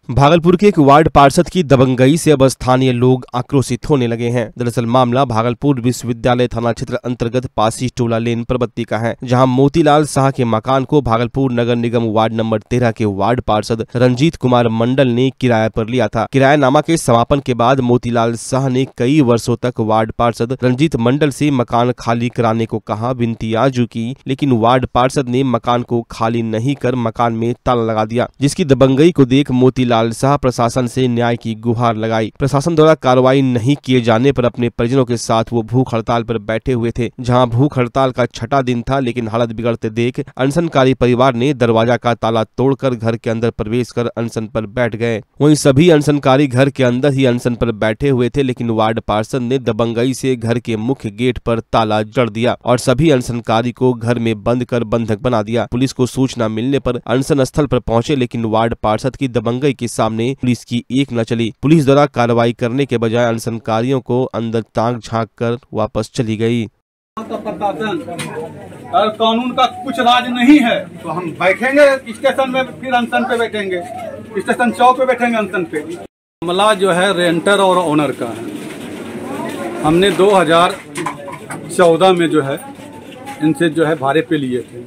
भागलपुर के एक वार्ड पार्षद की दबंगई से अब स्थानीय लोग आक्रोशित होने लगे हैं। दरअसल मामला भागलपुर विश्वविद्यालय थाना क्षेत्र अंतर्गत पासी टोला लेन प्रबत्ती का है, जहां मोतीलाल शाह के मकान को भागलपुर नगर निगम वार्ड नंबर 13 के वार्ड पार्षद रंजीत कुमार मंडल ने किराए पर लिया था। किरायानामा के समापन के बाद मोतीलाल शाह ने कई वर्षों तक वार्ड पार्षद रंजीत मंडल से मकान खाली कराने को कहा, विनती आरजू की, लेकिन वार्ड पार्षद ने मकान को खाली नहीं कर मकान में ताला लगा दिया, जिसकी दबंगई को देख मोतीलाल शाह प्रशासन से न्याय की गुहार लगाई। प्रशासन द्वारा कार्रवाई नहीं किए जाने पर अपने परिजनों के साथ वो भूख हड़ताल पर बैठे हुए थे। जहां भूख हड़ताल का छठा दिन था, लेकिन हालत बिगड़ते देख अनशनकारी परिवार ने दरवाजा का ताला तोड़कर घर के अंदर प्रवेश कर अनशन पर बैठ गए। वहीं सभी अनशनकारी घर के अंदर ही अनशन पर बैठे हुए थे, लेकिन वार्ड पार्षद ने दबंगई से घर के मुख्य गेट पर ताला जड़ दिया और सभी अनशनकारी को घर में बंद कर बंधक बना दिया। पुलिस को सूचना मिलने पर अनशन स्थल पर पहुंचे, लेकिन वार्ड पार्षद की दबंगई के सामने पुलिस की एक न चली। पुलिस द्वारा कार्रवाई करने के बजाय अनशनकारियों को अंदर ताक झांक कर वापस चली गई। और कानून का कुछ राज नहीं है तो हम बैठेंगे स्टेशन में, फिर अनशन पे बैठेंगे, स्टेशन चौक पे बैठेंगे अनशन पे। मामला जो है रेंटर और ओनर का है। हमने 2014 में जो है इनसे जो है भाड़े पे लिए थे।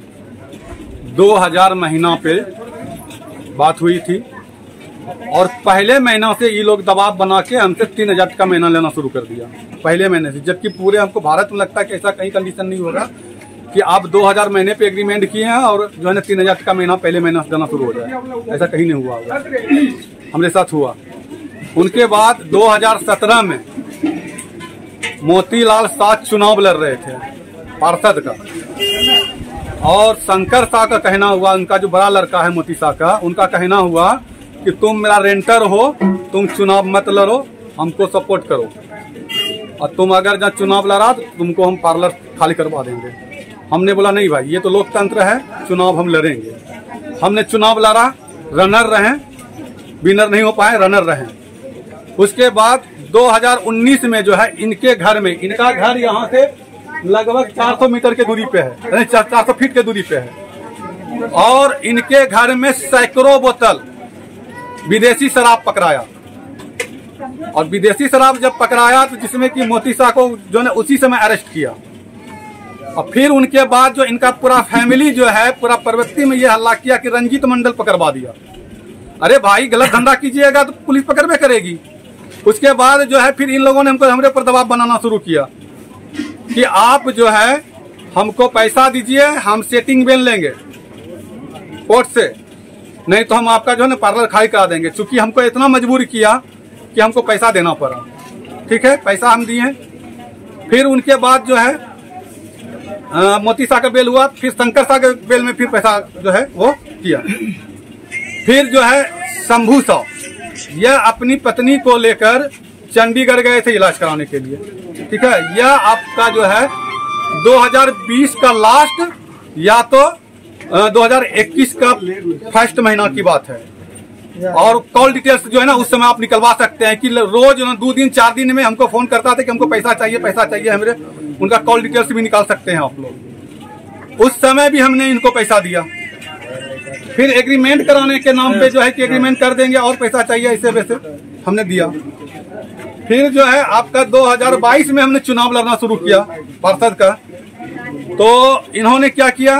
2000 महीना पे बात हुई थी और पहले महीना से ये लोग दबाव बना के हमसे 3000 का महीना लेना शुरू कर दिया पहले महीने से, जबकि पूरे हमको भारत में लगता है कि ऐसा कहीं कंडीशन नहीं होगा कि आप 2000 महीने पे एग्रीमेंट किए हैं और जो है ना 3000 का महीना पहले महीना से देना शुरू हो जाए। ऐसा कहीं नहीं हुआ होगा, हमारे साथ हुआ। उनके बाद 2017 में मोतीलाल शाह चुनाव लड़ रहे थे पार्षद का, और शंकर शाह का कहना हुआ, उनका जो बड़ा लड़का है मोती शाह का, उनका कहना हुआ कि तुम मेरा रेंटर हो, तुम चुनाव मत लड़ो, हमको सपोर्ट करो, और तुम अगर जब चुनाव लड़ा तो तुमको हम पार्लर खाली करवा देंगे। हमने बोला नहीं भाई, ये तो लोकतंत्र है, चुनाव हम लड़ेंगे। हमने चुनाव लड़ा, रनर रहे, विनर नहीं हो पाए, रनर रहे। उसके बाद 2019 में जो है इनके घर में, इनका घर यहाँ से लगभग 400 मीटर के दूरी पे है, 400 फीट के दूरी पे है, और इनके घर में सैकड़ों बोतल विदेशी शराब पकड़ाया। और विदेशी शराब जब पकड़ाया तो जिसमें कि मोती शाह को जो है उसी समय अरेस्ट किया। और फिर उनके बाद जो इनका पूरा फैमिली जो है पूरा प्रवृत्ति में ये हल्ला किया कि रंजीत मंडल पकड़वा दिया। अरे भाई, गलत धंधा कीजिएगा तो पुलिस पकड़वे करेगी। उसके बाद जो है फिर इन लोगों ने हमको हमारे ऊपर दबाव बनाना शुरू किया कि आप जो है हमको पैसा दीजिए, हम सेटिंग बेल लेंगे कोर्ट से, नहीं तो हम आपका जो है ना पार्लर खाली करा देंगे। चूंकि हमको इतना मजबूर किया कि हमको पैसा देना पड़ा। ठीक है, पैसा हम दिए। फिर उनके बाद जो है मोती शाह का बेल हुआ, फिर शंकर शाह के बेल में फिर पैसा जो है वो किया। फिर जो है शंभू शाह, यह अपनी पत्नी को लेकर चंडीगढ़ गए थे इलाज कराने के लिए। ठीक है, यह आपका जो है 2020 का लास्ट या तो 2021 का फर्स्ट महीना की बात है। और कॉल डिटेल्स जो है ना उस समय आप निकलवा सकते हैं कि रोज 2 दिन 4 दिन में हमको फोन करता था कि हमको पैसा चाहिए, पैसा चाहिए। हमारे उनका कॉल डिटेल्स भी निकाल सकते हैं आप लोग। उस समय भी हमने इनको पैसा दिया। फिर एग्रीमेंट कराने के नाम पे जो है कि एग्रीमेंट कर देंगे और पैसा चाहिए, ऐसे वैसे हमने दिया। फिर जो है आपका 2022 में हमने चुनाव लड़ना शुरू किया पार्षद का। तो इन्होंने क्या किया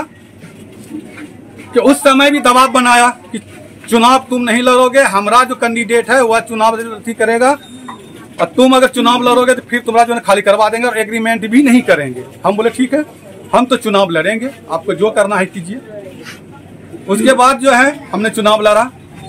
कि उस समय भी दबाव बनाया कि चुनाव तुम नहीं लड़ोगे, हमारा जो कैंडिडेट है वह चुनाव ठीक करेगा, और तुम अगर चुनाव लड़ोगे तो फिर तुम्हारा जो है खाली करवा देंगे और एग्रीमेंट भी नहीं करेंगे। हम बोले ठीक है, हम तो चुनाव लड़ेंगे, आपको जो करना है कीजिए। उसके बाद जो है हमने चुनाव लड़ा,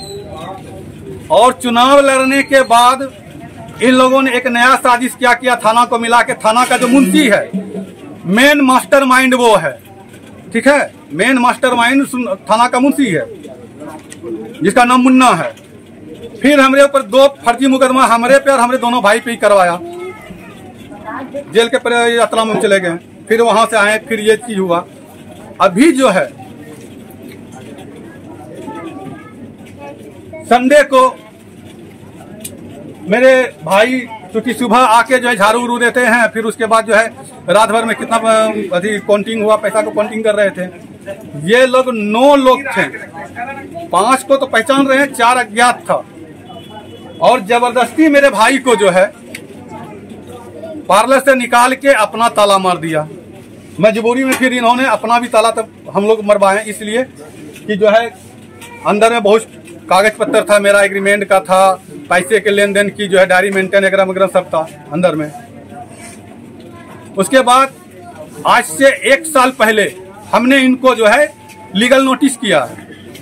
और चुनाव लड़ने के बाद इन लोगों ने एक नया साजिश क्या किया, थाना को मिला के, थाना का जो मुंशी है, मेन मास्टरमाइंड वो है। ठीक है, मेन मास्टरमाइंड थाना का मुंशी है जिसका नाम मुन्ना है। फिर हमारे ऊपर 2 फर्जी मुकदमा हमारे पे और हमारे दोनों भाई पे ही करवाया। जेल के पर यात्रा में चले गए, फिर वहां से आए, फिर ये चीज हुआ। अभी जो है संडे को मेरे भाई क्योंकि सुबह आके जो है झाड़ू उड़ू देते हैं, फिर उसके बाद जो है रात भर में कितना काउंटिंग हुआ, पैसा को काउंटिंग कर रहे थे। ये लोग 9 लोग थे, 5 को तो पहचान रहे हैं, 4 अज्ञात था। और जबरदस्ती मेरे भाई को जो है पार्लर से निकाल के अपना ताला मार दिया। मजबूरी में फिर इन्होंने अपना भी ताला तब हम लोग मरवाए, इसलिए कि जो है अंदर में बहुत कागज पत्तर था, मेरा एग्रीमेंट का था, पैसे के लेन देन की जो है डायरी मेंटेन वगैरह सब था अंदर में। उसके बाद आज से 1 साल पहले हमने इनको जो है लीगल नोटिस किया है।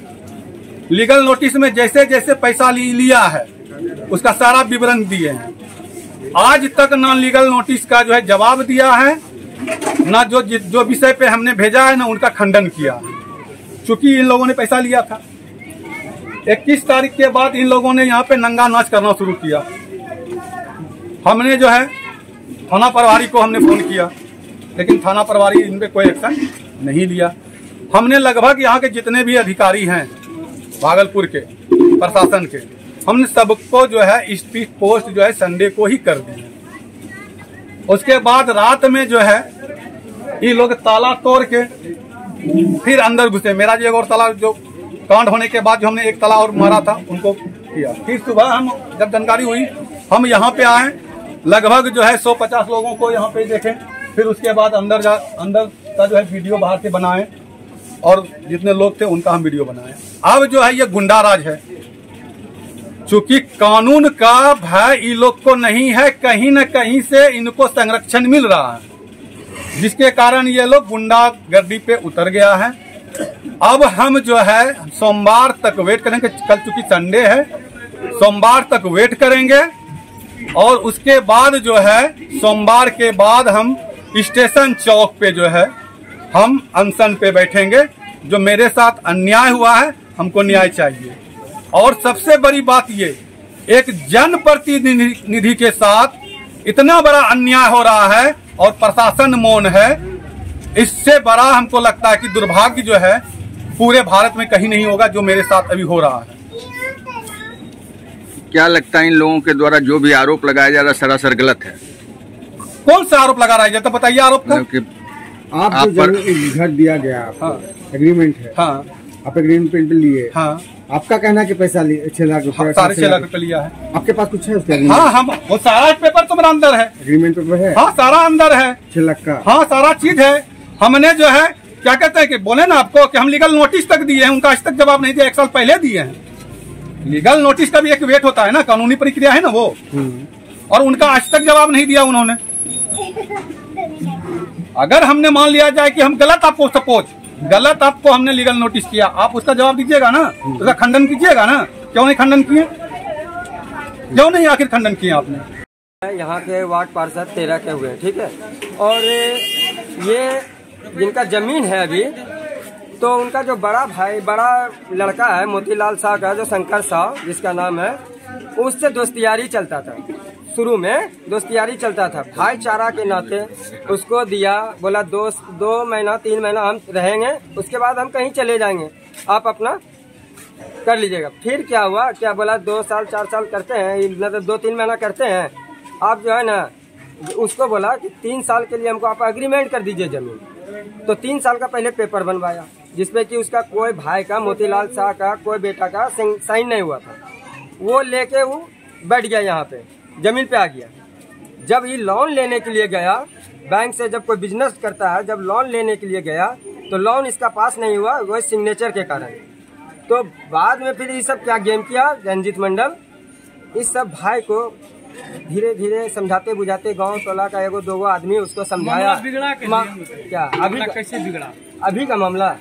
लीगल नोटिस में जैसे जैसे पैसा लिया है उसका सारा विवरण दिए हैं। आज तक ना लीगल नोटिस का जो है जवाब दिया है, ना जो विषय पे हमने भेजा है ना उनका खंडन किया, चूंकि इन लोगों ने पैसा लिया था। 21 तारीख के बाद इन लोगों ने यहाँ पे नंगा नाच करना शुरू किया। हमने जो है थाना प्रभारी को हमने फोन किया, लेकिन थाना प्रभारी इन पे कोई एक्शन नहीं लिया। हमने लगभग यहाँ के जितने भी अधिकारी हैं भागलपुर के प्रशासन के, हमने सबको जो है स्पीड पोस्ट जो है संडे को ही कर दी। उसके बाद रात में जो है ये लोग ताला तोड़ के फिर अंदर घुसे। मेरा जो एक और ताला जो कांड होने के बाद जो हमने एक ताला और मारा था उनको किया। फिर सुबह हम जब जानकारी हुई हम यहाँ पे आए, लगभग जो है 150 लोगों को यहाँ पे देखे। फिर उसके बाद अंदर का जो है वीडियो बाहर से बनाए और जितने लोग थे उनका हम वीडियो बनाए। अब जो है ये गुंडा राज है, चूंकि कानून का भय इन लोग को नहीं है, कहीं न कहीं से इनको संरक्षण मिल रहा है, जिसके कारण ये लोग गुंडागर्दी पे उतर गया है। अब हम जो है सोमवार तक वेट करेंगे, कल चूंकि संडे है, सोमवार तक वेट करेंगे और उसके बाद जो है सोमवार के बाद हम स्टेशन चौक पे जो है हम अनशन पे बैठेंगे। जो मेरे साथ अन्याय हुआ है हमको न्याय चाहिए। और सबसे बड़ी बात ये, एक जनप्रतिनिधि के साथ इतना बड़ा अन्याय हो रहा है और प्रशासन मौन है, इससे बड़ा हमको लगता है कि दुर्भाग्य जो है पूरे भारत में कहीं नहीं होगा जो मेरे साथ अभी हो रहा है। क्या लगता है इन लोगों के द्वारा जो भी आरोप लगाया जा रहा है सरासर गलत है? कौन सा आरोप लगा रहा है तो बताइए आरोप का। आप जो घर दिया गया, हाँ, एग्रीमेंट है, हाँ, आप एग्रीमेंट लिए, हाँ, आपका कहना है कि पैसा 6 लाख रुपए, साढ़े 6 लाख रुपए लिया है। आपके पास कुछ है उसके? हाँ, हम वो सारा पेपर तो मेरा अंदर है, एग्रीमेंट पेपर है, हाँ, सारा अंदर है 6 लाख का, हाँ, सारा चीज है। हमने जो है क्या कहते हैं कि बोले ना आपको कि हम लीगल नोटिस तक दिए हैं, उनका आज तक जवाब नहीं दिया। 1 साल पहले दिए हैं। लीगल नोटिस का भी एक वेट होता है ना, कानूनी प्रक्रिया है ना वो, और उनका आज तक जवाब नहीं दिया उन्होंने। अगर हमने मान लिया जाए कि हम गलत, आपको सपोज गलत आपको हमने लीगल नोटिस किया, आप उसका जवाब दीजिएगा ना, उसका खंडन कीजिएगा ना। क्यों नहीं खंडन किए, क्यों नहीं आखिर खंडन किए आपने? यहाँ के वार्ड पार्षद 13 के हुए, ठीक है, और ये जिनका जमीन है अभी, तो उनका जो बड़ा भाई, बड़ा लड़का है मोतीलाल शाह का, जो शंकर शाह जिसका नाम है, उससे दोस्तियारी चलता था। शुरू में दोस्तियारी चलता था, भाईचारा के नाते उसको दिया, बोला 2 महीना 3 महीना हम रहेंगे, उसके बाद हम कहीं चले जाएंगे, आप अपना कर लीजिएगा। फिर क्या हुआ, क्या बोला 2 साल 4 साल करते हैं, मतलब 2-3 महीना करते हैं, आप जो है ना, उसको बोला कि 3 साल के लिए हमको आप एग्रीमेंट कर दीजिए जमीन। तो 3 साल का पहले पेपर बनवाया, जिसपे कि उसका कोई भाई का, मोतीलाल शाह का कोई बेटा का साइन नहीं हुआ था। वो लेके वो बैठ गया, यहाँ पे जमीन पे आ गया। जब ये लोन लेने के लिए गया बैंक से, जब कोई बिजनेस करता है, जब लोन लेने के लिए गया तो लोन इसका पास नहीं हुआ, वो सिग्नेचर के कारण। तो बाद में फिर ये सब क्या गेम किया रंजीत मंडल, इस सब भाई को धीरे धीरे समझाते बुझाते, गांव टोला का 1-2 आदमी उसको समझाया। क्या अभी कैसे बिगड़ा, अभी का मामला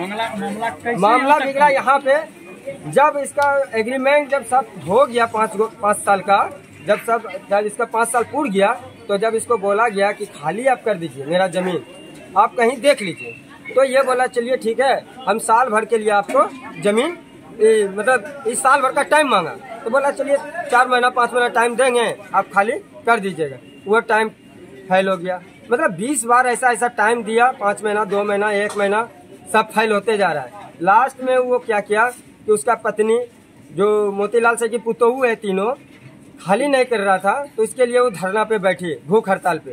बिगड़ा यहाँ पे। जब इसका एग्रीमेंट जब सब हो गया 5 साल का, जब इसका 5 साल पूरा गया, तो जब इसको बोला गया कि खाली आप कर दीजिए मेरा जमीन, आप कहीं देख लीजिए, तो ये बोला चलिए ठीक है, हम साल भर के लिए आपको जमीन, मतलब इस साल भर का टाइम मांगा, तो बोला चलिए 4 महीना 5 महीना टाइम देंगे, आप खाली कर दीजिएगा। वो टाइम फेल हो गया, मतलब 20 बार ऐसा टाइम दिया, 5 महीना 2 महीना 1 महीना, सब फेल होते जा रहा है। लास्ट में वो क्या किया कि उसका पत्नी, जो मोतीलाल शाह की पुतोहू है, तीनों खाली नहीं कर रहा था, तो इसके लिए वो धरना पे बैठी, भूख हड़ताल पे।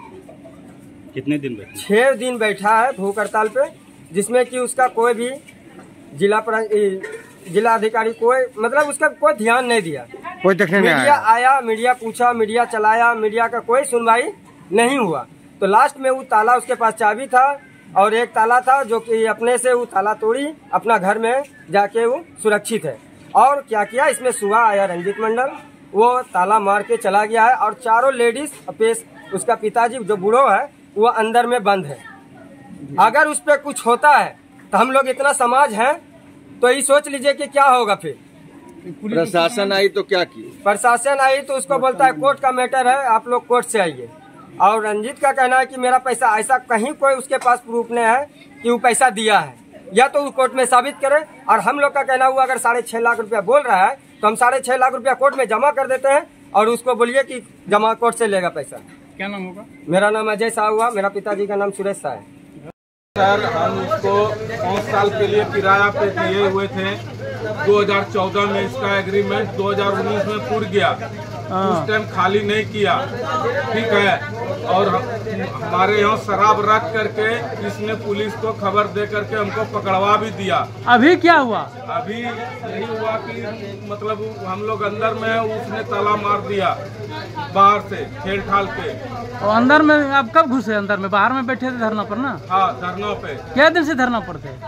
कितने दिन बैठा? 6 दिन बैठा है भूख हड़ताल पे, जिसमें कि उसका कोई भी जिला अधिकारी कोई, मतलब उसका कोई ध्यान नहीं दिया। कोई देखने नहीं मीडिया आया, मीडिया पूछा, मीडिया चलाया, मीडिया का कोई सुनवाई नहीं हुआ। तो लास्ट में वो ताला, उसके पास चाबी था और एक ताला था जो कि अपने से वो ताला तोड़ी अपना घर में जाके वो सुरक्षित है। और क्या किया, इसमें सुबह आया रंजीत मंडल, वो ताला मार के चला गया है और चारों लेडीज पेश, उसका पिताजी जो बूढ़ो है वो अंदर में बंद है। अगर उस पर कुछ होता है तो हम लोग इतना समाज हैं तो ये सोच लीजिए कि क्या होगा। फिर प्रशासन आई तो क्या की? प्रशासन आई तो उसको बोलता है कोर्ट का मैटर है, आप लोग कोर्ट से आइए। और रंजीत का कहना है कि मेरा पैसा, ऐसा कहीं कोई उसके पास प्रूफ नहीं है कि वो पैसा दिया है, या तो वो कोर्ट में साबित करे। और हम लोग का कहना हुआ अगर 6.5 लाख रुपया बोल रहा है तो हम 6.5 लाख रुपया कोर्ट में जमा कर देते हैं और उसको बोलिए कि जमा कोर्ट से लेगा पैसा। क्या नाम होगा? मेरा नाम अजय शाह हुआ, मेरा पिताजी का नाम सुरेश शाह है। सर, हम इसको 5 साल के लिए किराया पे दिए हुए थे। 2014 में इसका एग्रीमेंट 2019 में पूरा गया, उस टाइम खाली नहीं किया, ठीक है। और हमारे यहाँ शराब रख करके इसने पुलिस को खबर दे करके हमको पकड़वा भी दिया। अभी क्या हुआ? अभी यही हुआ कि मतलब हम लोग अंदर में, उसने ताला मार दिया बाहर से खेल ठाल के। और अंदर में आप कब घुसे? अंदर में, बाहर में बैठे थे धरना पर ना? हाँ, धरना पे। क्या दिन से धरना पर थे?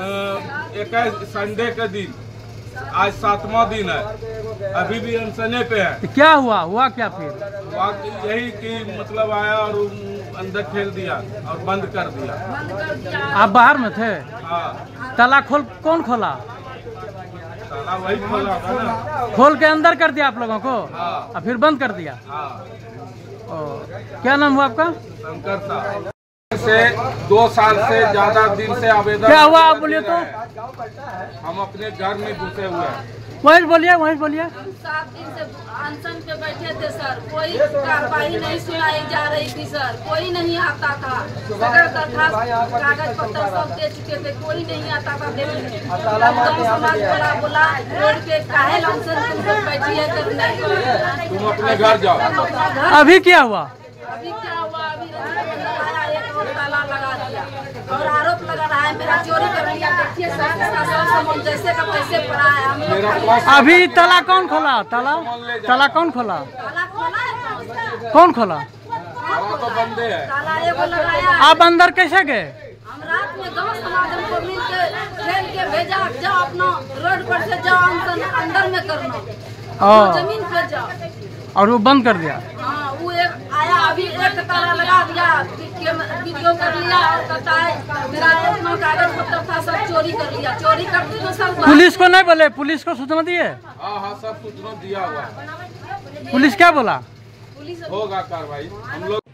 एक संडे का दिन, आज 7वां दिन है, अभी भी अनशने पे है। तो क्या हुआ क्या फिर? यही कि मतलब आया और अंदर खेल दिया और बंद कर दिया। आप बाहर में थे? हाँ। ताला कौन खोला? ताला वही खोला था ना। खोल के अंदर कर दिया आप लोगों को? हाँ। और फिर बंद कर दिया? हाँ। क्या नाम हुआ आपका? शंकर साहब से 2 साल से ज्यादा दिन से आवेदन। क्या हुआ आप बोलिए तो? हम अपने घर में घुसे हुए हैं। वही बोलिए। हम 7 दिन से अनशन पे बैठे थे सर, कोई कार्रवाई नहीं सुनाई जा रही थी सर, कोई नहीं आता था। सगर दरखास्त कागज पत्र सब दे चुके थे, कोई नहीं आता था देखने। गाँव समाज बड़ा बोला रोड पे काहे अनशन बैठी है करने, तुम अपने घर जाओ। अभी क्या हुआ? अभी एक और ताला लगा दिया और आरोप लगा रहा है मेरा चोरी कर लिया। देखिए सर, सामान जैसे का पैसे पड़ा है। हम लोग अभी ताला कौन खोला? ताला कौन खोला? ताला खोला है, कौन खोला? तो बंदे है। ताला एगो लगाया। आप अंदर कैसे गए? हम रात में गाँव समाज हमको मिल के खेल के भेजा, जाओ अपना रोड पर से जाओ अंदर में करना, जमीन पे जाओ। और वो बंद कर दिया? हाँ, वो एक आया, अभी एक ताला लगा दिया, वीडियो कर लिया और कहता है मेरा इतना कागज पत्र था सब चोरी कर लिया। चोरी करती तो सब पुलिस को नहीं बोले? पुलिस को सूचना दिए? हाँ, सब सूचना दिया हुआ। पुलिस क्या बोला? होगा कार्रवाई। हम लोग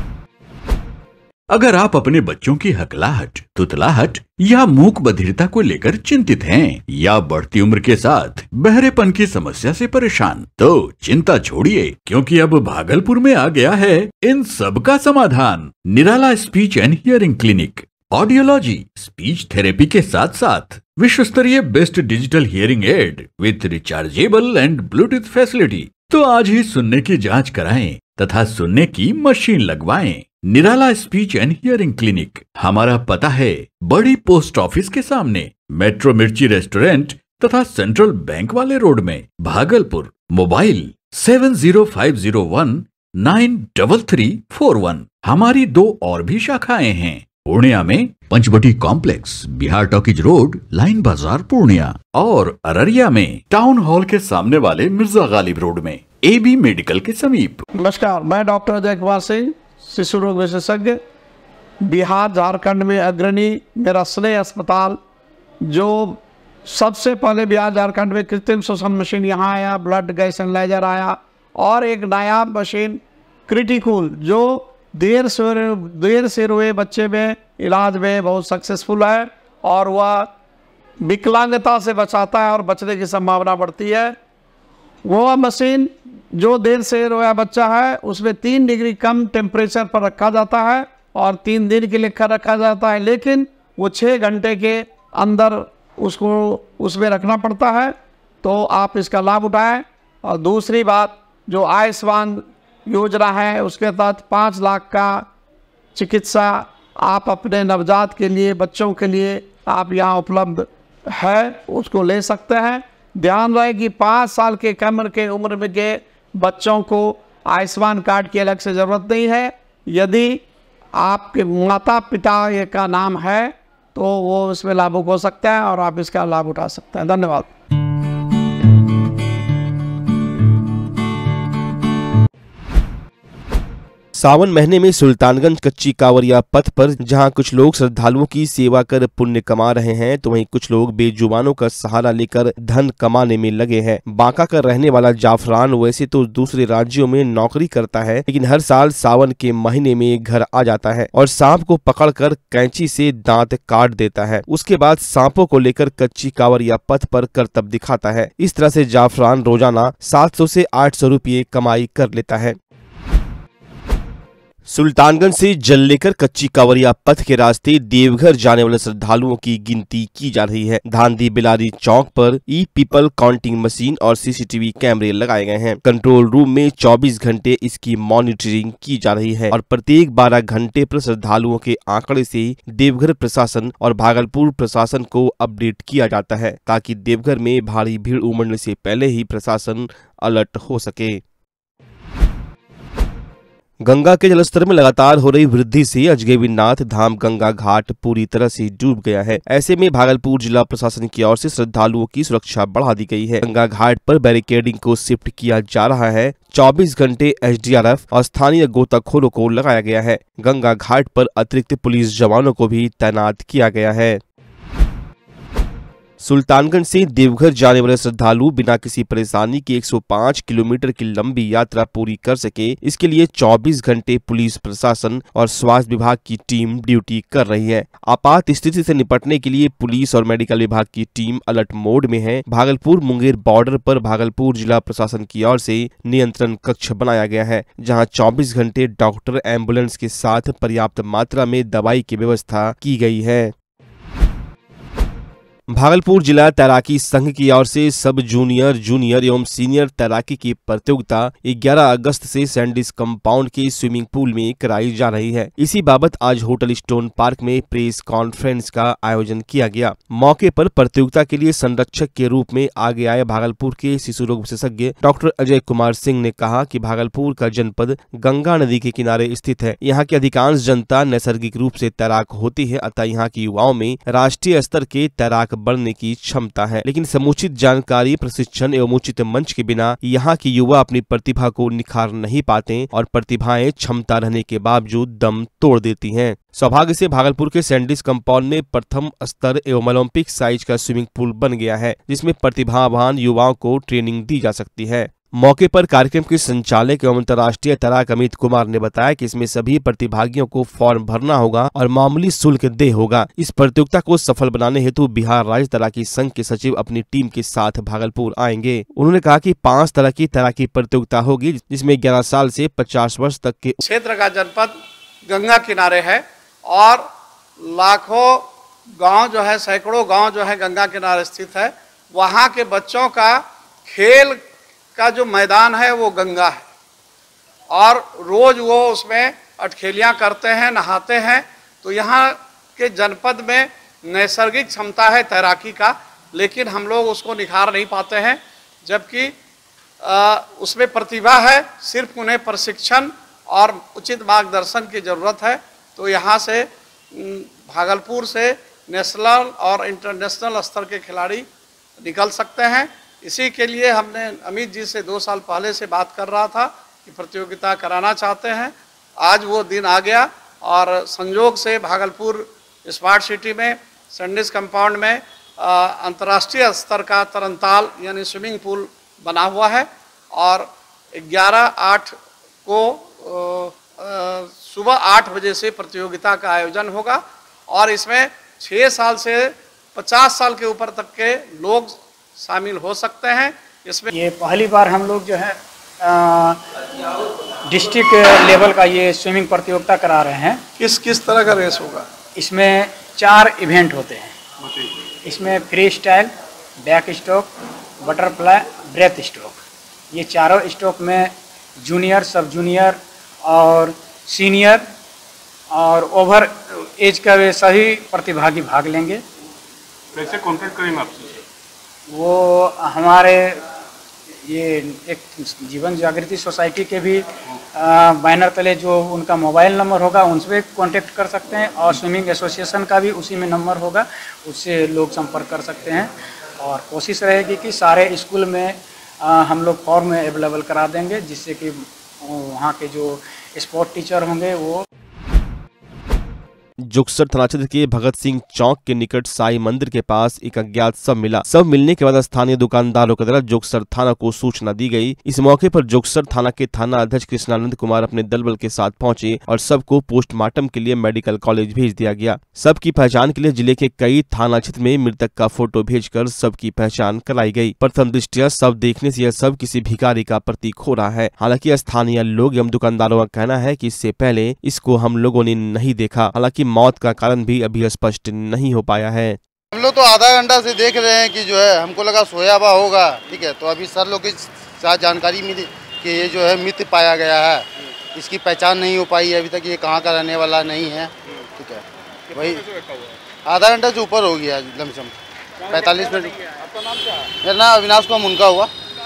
अगर आप अपने बच्चों की हकलाहट, तुतलाहट या मूक बधिरता को लेकर चिंतित हैं या बढ़ती उम्र के साथ बहरेपन की समस्या से परेशान, तो चिंता छोड़िए, क्योंकि अब भागलपुर में आ गया है इन सब का समाधान। Nirala speech and hearing clinic. Audiology, speech therapy के साथ साथ विश्व स्तरीय best digital hearing aid with rechargeable and bluetooth facility. तो आज ही सुनने की जांच कराएं तथा सुनने की मशीन लगवाएं। Nirala speech and hearing clinic. हमारा पता है बड़ी पोस्ट ऑफिस के सामने, मेट्रो मिर्ची रेस्टोरेंट तथा सेंट्रल बैंक वाले रोड में, भागलपुर। मोबाइल 705019 93341। हमारी 2 और भी शाखाएं हैं, पूर्णिया में Panchvati complex, Bihar talkies road, line बाजार पूर्णिया, और अररिया में टाउन हॉल के सामने वाले मिर्जा गालिब रोड में, AB मेडिकल के समीप। नमस्कार, मैं डॉक्टर अजय कुमार सिंह, शिशु रोग विशेषज्ञ, बिहार झारखंड में अग्रणी। मेरा स्नेह अस्पताल जो सबसे पहले बिहार झारखंड में कृत्रिम श्वसन मशीन यहाँ आया, ब्लड गैस एनालाइजर आया, और एक नायाब मशीन क्रिटिकल जो देर से रोए बच्चे में इलाज में बहुत सक्सेसफुल है, और वह विकलांगता से बचाता है और बचने की संभावना बढ़ती है। वो मशीन जो देर से रोया बच्चा है उसमें 3 डिग्री कम टेम्परेचर पर रखा जाता है और 3 दिन के लिए रखा जाता है, लेकिन वो 6 घंटे के अंदर उसको उसमें रखना पड़ता है। तो आप इसका लाभ उठाएं। और दूसरी बात, जो आयुष्मान योजना है उसके तहत 5 लाख का चिकित्सा आप अपने नवजात के लिए, बच्चों के लिए आप यहाँ उपलब्ध है, उसको ले सकते हैं। ध्यान रहे कि 5 साल के कम के उम्र में के बच्चों को आयुष्मान कार्ड की अलग से ज़रूरत नहीं है। यदि आपके माता पिता का नाम है तो वो इसमें लाभुक हो सकता है और आप इसका लाभ उठा सकते हैं। धन्यवाद। सावन महीने में सुल्तानगंज कच्ची कांवरिया पथ पर जहां कुछ लोग श्रद्धालुओं की सेवा कर पुण्य कमा रहे हैं तो वहीं कुछ लोग बेजुबानों का सहारा लेकर धन कमाने में लगे हैं। बांका का रहने वाला जाफरान वैसे तो दूसरे राज्यों में नौकरी करता है, लेकिन हर साल सावन के महीने में घर आ जाता है और सांप को पकड़कर कैंची से दांत काट देता है। उसके बाद सांपों को लेकर कच्ची कांवरिया पथ पर करतब दिखाता है। इस तरह से जाफरान रोजाना 700 से 800 रुपये कमाई कर लेता है। सुल्तानगंज से जल लेकर कच्ची कांवरिया पथ के रास्ते देवघर जाने वाले श्रद्धालुओं की गिनती की जा रही है। धांधी बिलारी चौक पर ई पीपल काउंटिंग मशीन और सीसीटीवी कैमरे लगाए गए हैं। कंट्रोल रूम में 24 घंटे इसकी मॉनिटरिंग की जा रही है और प्रत्येक 12 घंटे पर श्रद्धालुओं के आंकड़े से देवघर प्रशासन और भागलपुर प्रशासन को अपडेट किया जाता है ताकि देवघर में भारी भीड़ उमड़ने से पहले ही प्रशासन अलर्ट हो सके। गंगा के जलस्तर में लगातार हो रही वृद्धि से अजगैबीनाथ धाम गंगा घाट पूरी तरह से डूब गया है। ऐसे में भागलपुर जिला प्रशासन की ओर से श्रद्धालुओं की सुरक्षा बढ़ा दी गई है। गंगा घाट पर बैरिकेडिंग को शिफ्ट किया जा रहा है। 24 घंटे एसडीआरएफ और स्थानीय गोताखोरों को लगाया गया है। गंगा घाट पर अतिरिक्त पुलिस जवानों को भी तैनात किया गया है। सुल्तानगंज से देवघर जाने वाले श्रद्धालु बिना किसी परेशानी के 105 किलोमीटर की लंबी यात्रा पूरी कर सके, इसके लिए 24 घंटे पुलिस प्रशासन और स्वास्थ्य विभाग की टीम ड्यूटी कर रही है। आपात स्थिति से निपटने के लिए पुलिस और मेडिकल विभाग की टीम अलर्ट मोड में है। भागलपुर मुंगेर बॉर्डर पर भागलपुर जिला प्रशासन की ओर से नियंत्रण कक्ष बनाया गया है, जहां 24 घंटे डॉक्टर एम्बुलेंस के साथ पर्याप्त मात्रा में दवाई की व्यवस्था की गई है। भागलपुर जिला तैराकी संघ की ओर से सब जूनियर, जूनियर एवं सीनियर तैराकी की प्रतियोगिता 11 अगस्त से सैंडिस कंपाउंड के स्विमिंग पूल में कराई जा रही है। इसी बाबत आज होटल स्टोन पार्क में प्रेस कॉन्फ्रेंस का आयोजन किया गया। मौके पर प्रतियोगिता के लिए संरक्षक के रूप में आगे आए भागलपुर के शिशु रोग विशेषज्ञ डॉक्टर अजय कुमार सिंह ने कहा कि भागलपुर का जनपद गंगा नदी के किनारे स्थित है। यहाँ की अधिकांश जनता नैसर्गिक रूप से तैराक होती है, अतः यहाँ की युवाओं में राष्ट्रीय स्तर के तैराक बढ़ने की क्षमता है, लेकिन समुचित जानकारी, प्रशिक्षण एवं उचित मंच के बिना यहाँ के युवा अपनी प्रतिभा को निखार नहीं पाते और प्रतिभाएं क्षमता रहने के बावजूद दम तोड़ देती हैं। सौभाग्य से भागलपुर के सैंडिस कंपाउंड में प्रथम स्तर एवं ओलंपिक साइज का स्विमिंग पूल बन गया है, जिसमें प्रतिभावान युवाओं को ट्रेनिंग दी जा सकती है। मौके पर कार्यक्रम के संचालक एवं अंतर्राष्ट्रीय तैराक अमित कुमार ने बताया कि इसमें सभी प्रतिभागियों को फॉर्म भरना होगा और मामूली शुल्क देय होगा। इस प्रतियोगिता को सफल बनाने हेतु बिहार राज्य तैराकी संघ के सचिव अपनी टीम के साथ भागलपुर आएंगे। उन्होंने कहा कि 5 तरह की तैराकी प्रतियोगिता होगी, जिसमें 11 साल से 50 वर्ष तक के क्षेत्र का जनपद गंगा किनारे है और लाखों गाँव जो है, सैकड़ों गाँव जो है गंगा किनारे स्थित है। वहाँ के बच्चों का खेल का जो मैदान है वो गंगा है और रोज वो उसमें अटखेलियाँ करते हैं, नहाते हैं। तो यहाँ के जनपद में नैसर्गिक क्षमता है तैराकी का, लेकिन हम लोग उसको निखार नहीं पाते हैं, जबकि उसमें प्रतिभा है, सिर्फ उन्हें प्रशिक्षण और उचित मार्गदर्शन की ज़रूरत है। तो यहाँ से भागलपुर से नेशनल और इंटरनेशनल स्तर के खिलाड़ी निकल सकते हैं। इसी के लिए हमने अमित जी से 2 साल पहले से बात कर रहा था कि प्रतियोगिता कराना चाहते हैं। आज वो दिन आ गया और संयोग से भागलपुर स्मार्ट सिटी में सैंडिस कंपाउंड में अंतर्राष्ट्रीय स्तर का तरनताल यानी स्विमिंग पूल बना हुआ है और 11/8 को सुबह 8 बजे से प्रतियोगिता का आयोजन होगा और इसमें 6 साल से 50 साल के ऊपर तक के लोग शामिल हो सकते हैं। इसमें ये पहली बार हम लोग जो है डिस्ट्रिक्ट लेवल का ये स्विमिंग प्रतियोगिता करा रहे हैं। किस तरह का रेस होगा? इसमें 4 इवेंट होते हैं। इसमें free style, back stroke, butterfly, breath stroke. ये चारों स्ट्रोक में जूनियर, सब जूनियर और सीनियर और ओवर एज का वे सभी प्रतिभागी भाग लेंगे। कैसे कॉन्टेक्ट करेंगे आपसे? वो हमारे ये एक जीवन जागृति सोसाइटी के भी बैनर तले जो उनका मोबाइल नंबर होगा उनसे कांटेक्ट कर सकते हैं, और स्विमिंग एसोसिएशन का भी उसी में नंबर होगा, उससे लोग संपर्क कर सकते हैं। और कोशिश रहेगी कि सारे स्कूल में हम लोग फॉर्म अवेलेबल करा देंगे, जिससे कि वहाँ के जो स्पोर्ट टीचर होंगे वो। जुगसर थाना क्षेत्र के भगत सिंह चौक के निकट साई मंदिर के पास एक अज्ञात शव मिला। शव मिलने के बाद स्थानीय दुकानदारों के द्वारा जुगसर थाना को सूचना दी गई। इस मौके पर जुगसर थाना के थाना अध्यक्ष कृष्णानंद कुमार अपने दलबल के साथ पहुंचे और शव को पोस्टमार्टम के लिए मेडिकल कॉलेज भेज दिया गया। शव की पहचान के लिए जिले के कई थाना क्षेत्र में मृतक का फोटो भेजकर शव की पहचान कराई गई। प्रथम दृष्टया शव देखने से यह शव किसी भिखारी का प्रतीक हो रहा है। हालांकि स्थानीय लोग एवं दुकानदारों का कहना है कि इससे पहले इसको हम लोगों ने नहीं देखा। हालांकि मौत का कारण भी अभी स्पष्ट नहीं हो पाया है। हम लोग तो आधा घंटा से देख रहे हैं कि जो है हमको लगा सोया हुआ होगा, ठीक है। तो अभी सर लोग के साथ जानकारी मिली कि ये जो है मृत पाया गया है, इसकी पहचान नहीं हो पाई है अभी तक, ये कहाँ का रहने वाला नहीं है, ठीक है। वही आधा घंटा से ऊपर हो गया, लमसम 45 मिनट। मेरा नाम अविनाश को मुनका हुआ,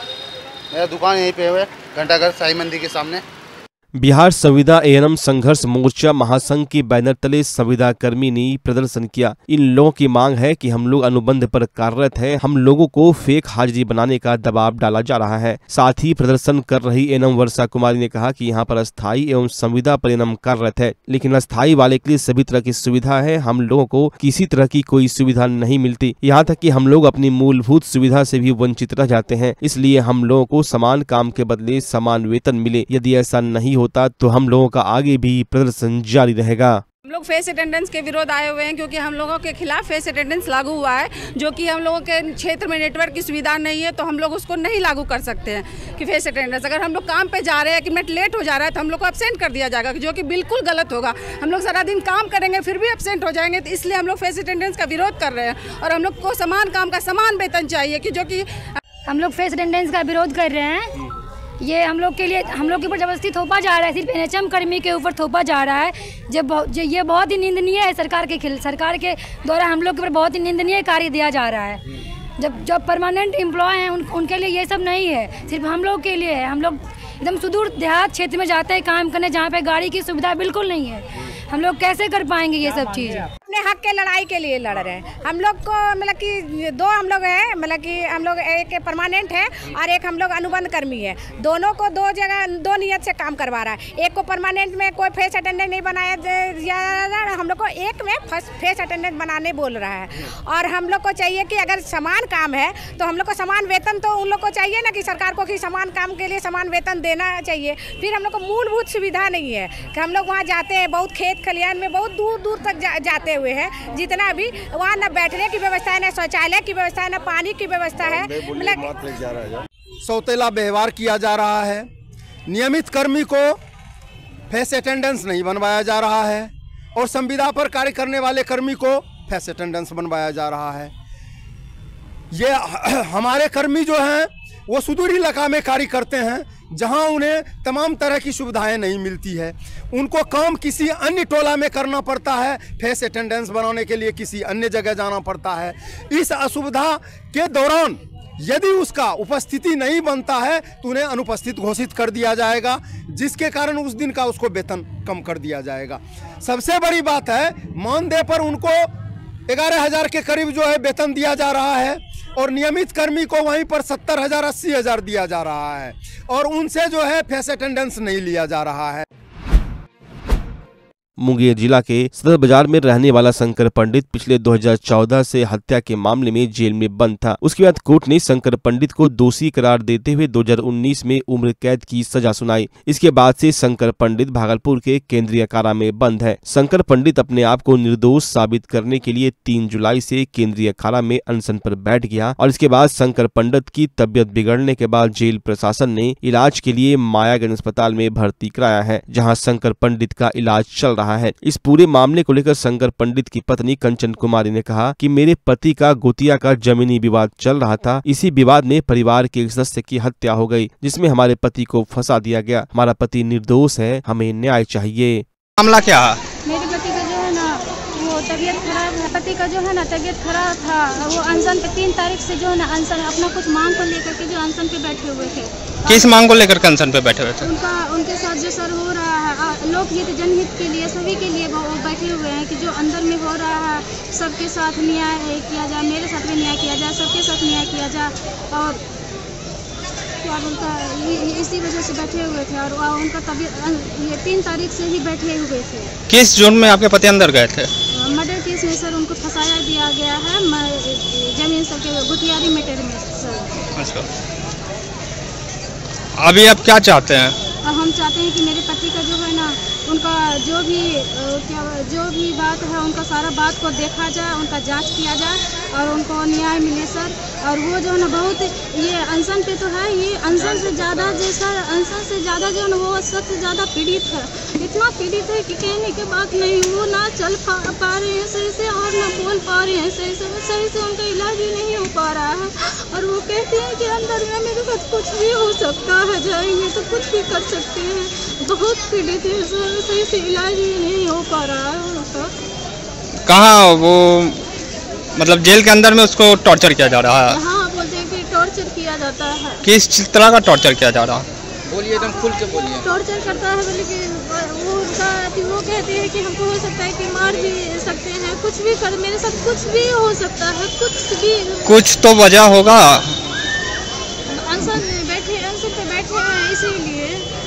मेरा दुकान यहीं पे है घंटाघर साई मंदिर के सामने। बिहार संविदा एएनएम संघर्ष मोर्चा महासंघ के बैनर तले संविदा कर्मी ने प्रदर्शन किया। इन लोगों की मांग है कि हम लोग अनुबंध पर कार्यरत हैं, हम लोगों को फेक हाजिरी बनाने का दबाव डाला जा रहा है। साथ ही प्रदर्शन कर रही एएनएम वर्षा कुमारी ने कहा कि यहां पर अस्थायी एवं संविदा पर एएनएम कार्यरत है, लेकिन अस्थायी वाले के लिए सभी तरह की सुविधा है, हम लोगों को किसी तरह की कोई सुविधा नहीं मिलती। यहाँ तक कि हम लोग अपनी मूलभूत सुविधा से भी वंचित रह जाते हैं। इसलिए हम लोगों को समान काम के बदले समान वेतन मिले। यदि ऐसा नहीं होता तो हम लोगों का आगे भी प्रदर्शन जारी रहेगा। हम लोग फेस अटेंडेंस के विरोध आए हुए हैं, क्योंकि हम लोगों के खिलाफ फेस अटेंडेंस लागू हुआ है, जो कि हम लोगों के क्षेत्र में नेटवर्क की सुविधा नहीं है, तो हम लोग उसको नहीं लागू कर सकते हैं कि फेस अटेंडेंस। अगर हम लोग काम पे जा रहे हैं कि मिनट लेट हो जा रहा है तो हम लोग को एब्सेंट कर दिया जाएगा, जो कि बिल्कुल गलत होगा। हम लोग सारा दिन काम करेंगे फिर भी एब्सेंट हो जाएंगे, तो इसलिए हम लोग फेस अटेंडेंस का विरोध कर रहे हैं। और हम लोग को समान काम का समान वेतन चाहिए, कि जो कि हम लोग फेस अटेंडेंस का विरोध कर रहे हैं। ये हम लोग के लिए, हम लोग के ऊपर जबरदस्ती थोपा जा रहा है, सिर्फ एनएचएम कर्मी के ऊपर थोपा जा रहा है। ये बहुत ही निंदनीय है। सरकार के द्वारा हम लोग के ऊपर बहुत ही निंदनीय कार्य दिया जा रहा है। जब परमानेंट एम्प्लॉय हैं उनके लिए ये सब नहीं है, सिर्फ हम लोग के लिए है। हम लोग एकदम सुदूर देहात क्षेत्र में जाते हैं काम करने, जहाँ पे गाड़ी की सुविधा बिल्कुल नहीं है। हम लोग कैसे कर पाएंगे ये सब चीज़? अपने हक के लड़ाई के लिए लड़ रहे हैं। हम लोग को मतलब कि दो हम लोग हैं, मतलब कि हम लोग एक परमानेंट है और एक हम लोग अनुबंध कर्मी है। दोनों को दो जगह दो नियत से काम करवा रहा है। एक को परमानेंट में कोई फेस अटेंडेंट नहीं बनाया जा रहा, हम लोग को एक में फेस अटेंडेंट बनाने बोल रहा है। और हम लोग को चाहिए कि अगर समान काम है तो हम लोग को समान वेतन तो उन लोग को चाहिए ना, कि सरकार को कि समान काम के लिए समान वेतन देना चाहिए। फिर हम लोग को मूलभूत सुविधा नहीं है कि हम लोग वहाँ जाते हैं, बहुत खेत खलिहान में बहुत दूर दूर तक जाते हुए हैं, जितना भी वहाँ न बैठने की व्यवस्था है, न शौचालय की व्यवस्था है, न पानी की व्यवस्था है। मतलब सौतेला व्यवहार किया जा रहा है। नियमित कर्मी को फेस अटेंडेंस नहीं बनवाया जा रहा है और संविदा पर कार्य करने वाले कर्मी को फेस अटेंडेंस बनवाया जा रहा है। ये हमारे कर्मी जो हैं वो सुदूर इलाका में कार्य करते हैं, जहां उन्हें तमाम तरह की सुविधाएं नहीं मिलती है। उनको काम किसी अन्य टोला में करना पड़ता है, फेस अटेंडेंस बनाने के लिए किसी अन्य जगह जाना पड़ता है। इस असुविधा के दौरान यदि उसका उपस्थिति नहीं बनता है तो उन्हें अनुपस्थित घोषित कर दिया जाएगा, जिसके कारण उस दिन का उसको वेतन कम कर दिया जाएगा। सबसे बड़ी बात है, मानदेय पर उनको 11,000 के करीब जो है वेतन दिया जा रहा है और नियमित कर्मी को वहीं पर 70,000 80,000 दिया जा रहा है और उनसे जो है फेस अटेंडेंस नहीं लिया जा रहा है। मुंगेर जिला के सदर बाजार में रहने वाला शंकर पंडित पिछले 2014 से हत्या के मामले में जेल में बंद था। उसके बाद कोर्ट ने शंकर पंडित को दोषी करार देते हुए 2019 में उम्र कैद की सजा सुनाई। इसके बाद से शंकर पंडित भागलपुर के केंद्रीय कारा में बंद है। शंकर पंडित अपने आप को निर्दोष साबित करने के लिए 3 जुलाई से केंद्रीय कारा में अनशन पर बैठ गया और इसके बाद शंकर पंडित की तबियत बिगड़ने के बाद जेल प्रशासन ने इलाज के लिए मायागंज अस्पताल में भर्ती कराया है, जहाँ शंकर पंडित का इलाज चल रहा है। इस पूरे मामले को लेकर शंकर पंडित की पत्नी कंचन कुमारी ने कहा कि मेरे पति का गोतिया का जमीनी विवाद चल रहा था। इसी विवाद में परिवार के एक सदस्य की हत्या हो गई, जिसमें हमारे पति को फंसा दिया गया। हमारा पति निर्दोष है, हमें न्याय चाहिए। मामला क्या है? मेरे पति का जो है ना वो तबीयत खराब है, पति का जो है ना तबीयत खराब था। वो अनशन पे 3 तारीख से जो है ना अनशन अपना कुछ मांग को लेकर के जो अनशन पे बैठे हुए थे। किस मांग को लेकर अनशन पे बैठे हुए थे? उनके साथ जो सर हो रहा है लोकहित जनहित के लिए सभी के लिए वो बैठे हुए हैं कि जो अंदर में हो रहा है सबके साथ न्याय किया जाए, मेरे साथ भी न्याय किया जाए, सबके साथ न्याय किया जाए। और क्या बोलता है इसी वजह से बैठे हुए थे। और उनका तबीयत ये 3 तारीख से ही बैठे हुए थे। किस जोन में आपके पति अंदर गए थे? मर्डर केस में सर उनको फंसाया दिया गया है जमीन सबके गुटियारी मैटर में सर। अच्छा, अभी आप क्या चाहते हैं? अब हम चाहते हैं कि मेरे पति का जो है ना उनका जो भी बात है उनका सारा बात को देखा जाए, उनका जांच किया जाए और उनको न्याय मिले सर। और वो जो है ना बहुत ये अनशन पे तो है, ये अनशन से ज़्यादा जो है ना वो सबसे ज़्यादा पीड़ित है। इतना पीड़ित है कि कहने के बात नहीं, वो ना चल पा रहे हैं सही से और ना बोल पा रहे हैं सही से उनका इलाज भी नहीं हो पा रहा है। और वो कहते हैं कि अंदर में मेरे साथ कुछ भी हो सकता है, जाएंगे तो कुछ भी कर सकते हैं। बहुत पीड़ित है सर, सही से इलाज भी नहीं हो पा रहा है उनका। कहाँ वो मतलब जेल के अंदर में उसको टॉर्चर किया जा रहा है? हाँ, बोलते हैं कि टॉर्चर किया जाता है। किस तरह का टॉर्चर किया जा रहा है? बोलिए, एकदम खुल के बोलिए। टॉर्चर करता है बोले कि वो कहते हैं कि हमको हो सकता है कि मार भी सकते हैं, कुछ भी कर, मेरे साथ कुछ भी हो सकता है, कुछ तो वजह होगा। अनशन पे बैठे हैं इसीलिए।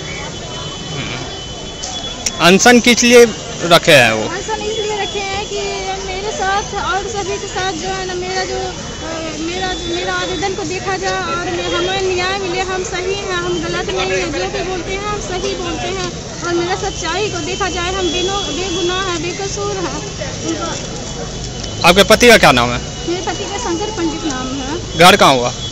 अनशन किस लिए रखे हैं वो? अनशन इसलिए रखे हैं कि मेरे साथ और सभी के साथ जो है ना मेरा आवेदन को देखा जाए और हमें न्याय मिले। हम सही हैं, हम गलत नहीं है, जो भी बोलते हैं हम सही बोलते हैं और मेरा सच्चाई को देखा जाए। हम बेगुनाह है, बेकसूर है। आपके पति का क्या नाम है? मेरे पति का शंकर पंडित नाम है। घर कहाँ हुआ?